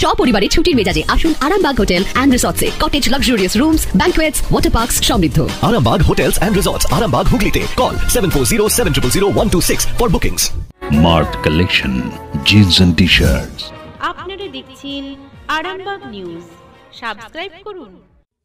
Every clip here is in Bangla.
সপরিবারে ছুটির মেজাজে আসুন আরামবাগ হোটেল এন্ড রিসর্টসে। Cottage, luxurious rooms, banquets, water parks সমৃদ্ধ। Arambagh Hotels and Resorts, Arambagh, Hooghly. Call 7407000126 for bookings. Mart Collection, jeans and t-shirts. আপনারা দেখছেন আরামবাগ নিউজ। সাবস্ক্রাইব করুন।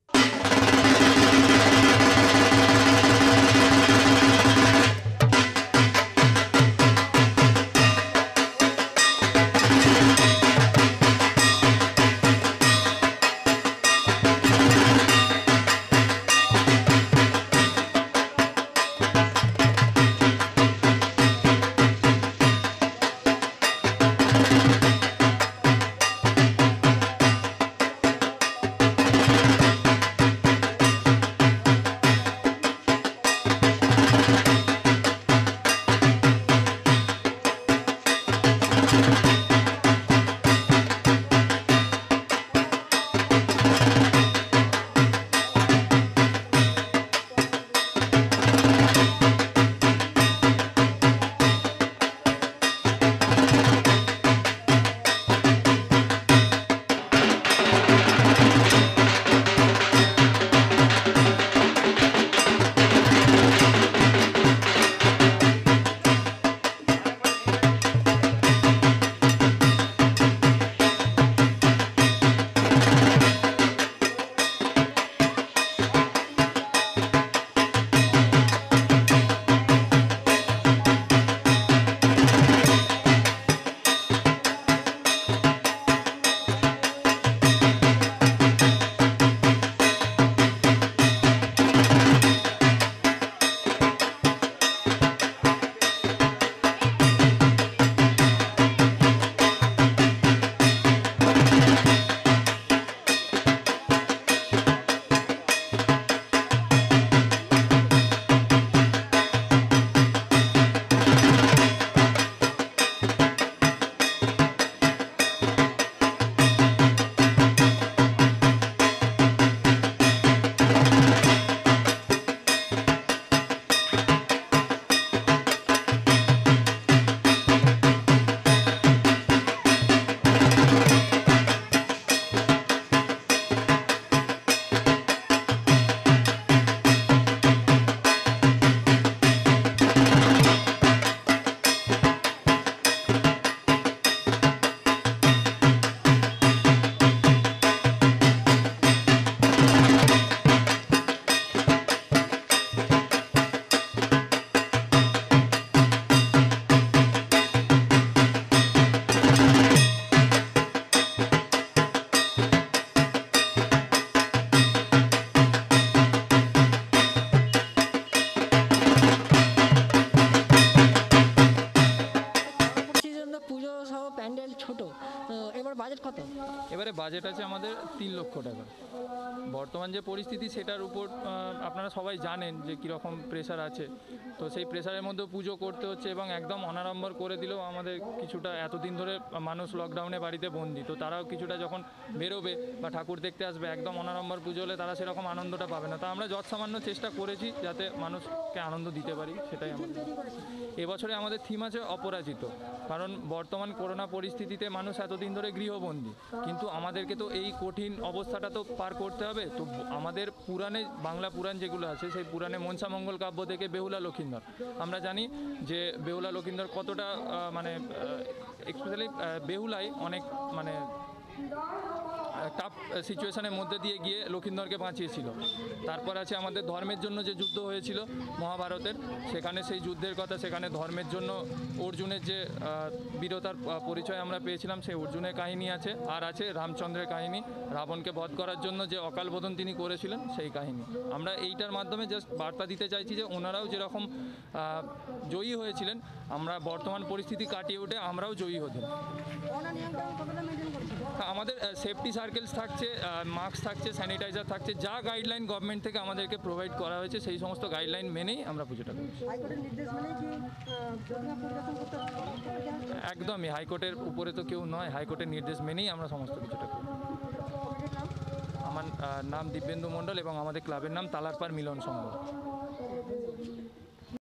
এবারে বাজেট আছে আমাদের 3 লক্ষ টাকা। বর্তমান যে পরিস্থিতি সেটার উপর আপনারা সবাই জানেন যে কীরকম প্রেশার আছে, তো সেই প্রেশারের মধ্যেও পুজো করতে হচ্ছে এবং একদম অনাড়ম্বর করে দিলেও আমাদের কিছুটা এতদিন ধরে মানুষ লকডাউনে বাড়িতে বন্দি, তো তারাও কিছুটা যখন বেরোবে বা ঠাকুর দেখতে আসবে একদম অনাড়ম্বর পুজো হলে তারা সেরকম আনন্দটা পাবে না। তো আমরা যৎসামান্য চেষ্টা করেছি যাতে মানুষকে আনন্দ দিতে পারি, সেটাই আমাদের। এবছরে আমাদের থিম আছে অপরাজিত, কারণ বর্তমান করোনা পরিস্থিতিতে মানুষ এতদিন ধরে গৃহবন্দী, কিন্তু আমাদেরকে তো এই কঠিন অবস্থাটা তো পার করতে হবে। তো আমাদের পুরাণে, বাংলা পুরাণ যেগুলো আছে সেই পুরাণে মনসামঙ্গল কাব্য থেকে বেহুলা লক্ষিন্দর, আমরা জানি যে বেহুলা লক্ষিন্দর কতটা মানে এক্সপেশালি বেহুলাই অনেক মানে টাফ সিচুয়েশনের মধ্যে দিয়ে গিয়ে লক্ষিন্দরকে বাঁচিয়েছিল। তারপর আছে আমাদের ধর্মের জন্য যে যুদ্ধ হয়েছিল মহাভারতের, সেখানে সেই যুদ্ধের কথা, সেখানে ধর্মের জন্য অর্জুনের যে বীরতার পরিচয় আমরা পেয়েছিলাম, সেই অর্জুনের কাহিনী আছে। আর আছে রামচন্দ্রের কাহিনী, রাবণকে বধ করার জন্য যে অকাল বোধন তিনি করেছিলেন সেই কাহিনী। আমরা এইটার মাধ্যমে জাস্ট বার্তা দিতে চাইছি যে ওনারাও যেরকম জয়ী হয়েছিলেন, আমরা বর্তমান পরিস্থিতি কাটিয়ে উঠে আমরাও জয়ী হতে। আমাদের সেফটি সার্কেলস থাকছে, মাস্ক থাকছে, স্যানিটাইজার থাকছে, যা গাইডলাইন গভর্নমেন্ট থেকে আমাদেরকে প্রোভাইড করা হয়েছে সেই সমস্ত গাইডলাইন মেনেই আমরা পুজোটা করছি। একদমই, হাইকোর্টের উপরে তো কেউ নয়, হাইকোর্টের নির্দেশ মেনেই আমরা সমস্ত কিছুটা করি। আমার নাম দিব্যেন্দু মণ্ডল এবং আমাদের ক্লাবের নাম তালারপাড় মিলন সংঘ।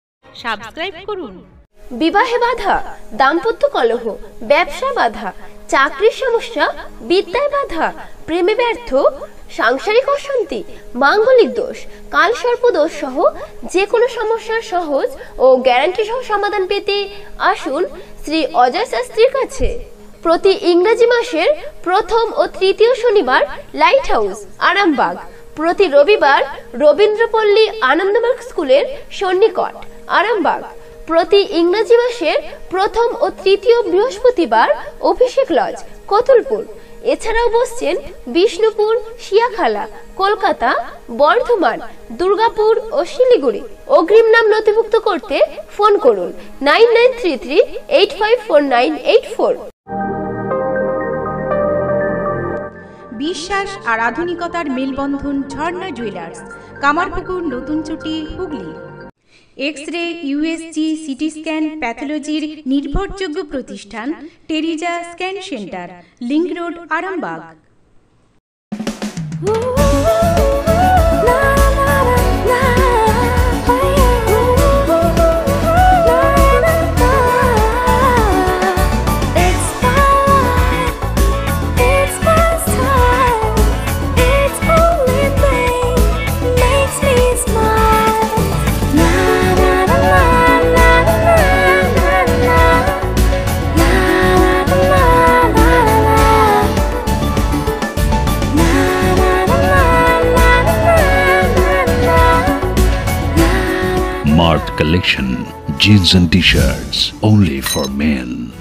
সাবস্ক্রাইব করুন। বিবাহে বাধা, দাম্পত্য কলহ, ব্যবসা বাধা, চাকরির সমস্যা, বিদ্যায় বাধা, প্রেমে ব্যর্থ, সাংসারিক অশান্তি, মাঙ্গলিক দোষ, কালসর্প দোষ সহ যে কোনো সমস্যার সহজ ও গ্যারান্টি সহ সমাধান পেতে আসুন শ্রী অজয় শাস্ত্রীর কাছে। প্রতি ইংরেজি মাসের প্রথম ও তৃতীয় শনিবার লাইট হাউস আরামবাগ, প্রতি রবিবার রবীন্দ্রপল্লী আনন্দমার্গ স্কুলের সন্নিকট আরামবাগ, প্রতি ইংরেজি মাসের প্রথম ও তৃতীয় বৃহস্পতিবার অভিষেক লজ কতুলপুর। এছাড়াও বসছেন বিষ্ণুপুর, শিয়াখালা, কলকাতা, বর্ধমান, দুর্গাপুর ও শিলিগুড়ি। অগ্রিম নাম নথিভুক্ত করতে ফোন করুন 9933854984। বিশ্বাস আর আধুনিকতার মেলবন্ধন ঝর্ণা জুয়েলার্স, কামারপুকুর, নতুন চুটি, Hooghly. X ray, USG, CT scan, প্যাথোলজির নির্ভরযোগ্য প্রতিষ্ঠান Teresa scan centre, link road, Arambagh. Collection, jeans and t-shirts only for men.